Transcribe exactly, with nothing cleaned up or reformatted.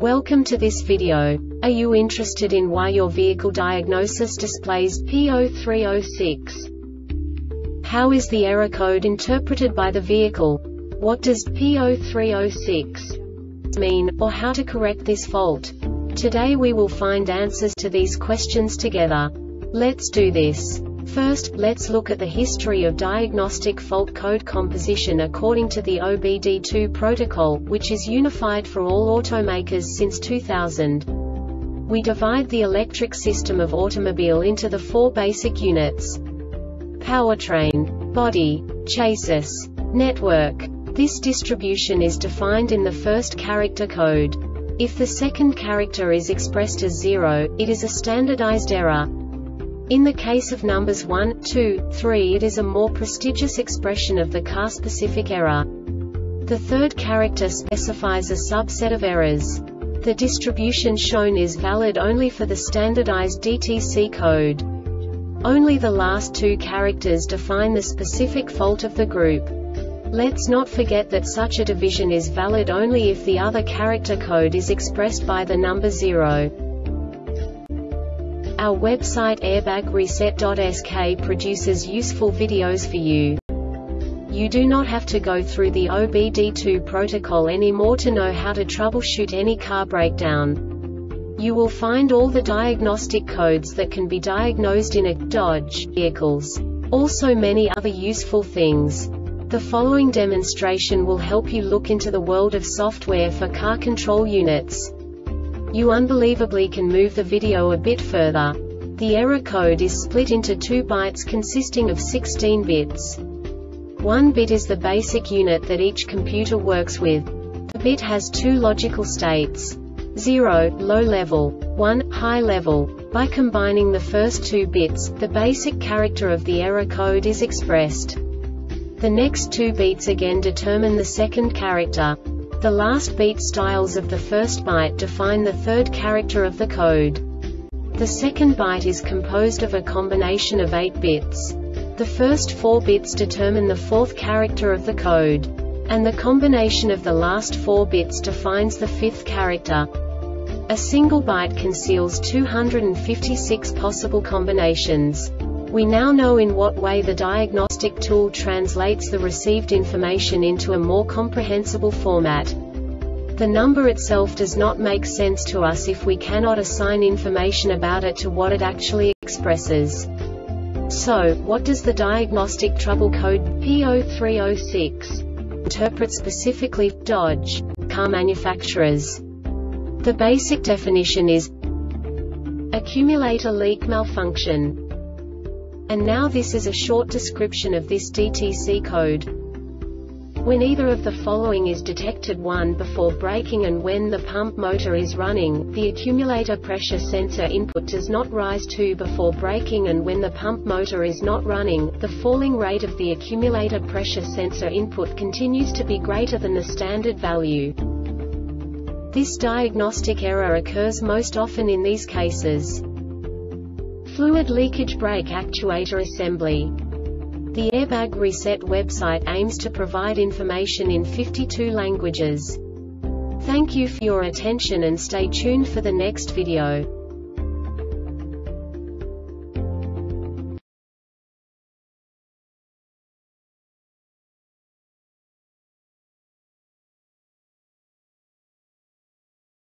Welcome to this video. Are you interested in why your vehicle diagnosis displays P zero three zero six? How is the error code interpreted by the vehicle? What does P zero three zero six mean, or how to correct this fault? Today we will find answers to these questions together. Let's do this. First, let's look at the history of diagnostic fault code composition according to the O B D two protocol, which is unified for all automakers since two thousand. We divide the electric system of automobile into the four basic units: powertrain, body, chassis, network. This distribution is defined in the first character code. If the second character is expressed as zero, it is a standardized error. In the case of numbers one, two, three, it is a more prestigious expression of the car-specific error. The third character specifies a subset of errors. The distribution shown is valid only for the standardized D T C code. Only the last two characters define the specific fault of the group. Let's not forget that such a division is valid only if the other character code is expressed by the number zero. Our website airbag reset dot S K produces useful videos for you. You do not have to go through the O B D two protocol anymore to know how to troubleshoot any car breakdown. You will find all the diagnostic codes that can be diagnosed in a Dodge vehicles. Also many other useful things. The following demonstration will help you look into the world of software for car control units. You unbelievably can move the video a bit further. The error code is split into two bytes consisting of sixteen bits. One bit is the basic unit that each computer works with. The bit has two logical states: zero, low level, one, high level. By combining the first two bits, the basic character of the error code is expressed. The next two beats again determine the second character. The last beat styles of the first byte define the third character of the code. The second byte is composed of a combination of eight bits. The first four bits determine the fourth character of the code. And the combination of the last four bits defines the fifth character. A single byte conceals two hundred fifty-six possible combinations. We now know in what way the diagnostic tool translates the received information into a more comprehensible format. The number itself does not make sense to us if we cannot assign information about it to what it actually expresses. So, what does the diagnostic trouble code P zero three zero six interpret specifically for Dodge car manufacturers? The basic definition is accumulator leak malfunction. And now this is a short description of this D T C code. When either of the following is detected: one, before braking and when the pump motor is running, the accumulator pressure sensor input does not rise; two, before braking and when the pump motor is not running, the falling rate of the accumulator pressure sensor input continues to be greater than the standard value. This diagnostic error occurs most often in these cases: fluid leakage, brake actuator assembly. The Airbag Reset website aims to provide information in fifty-two languages. Thank you for your attention and stay tuned for the next video.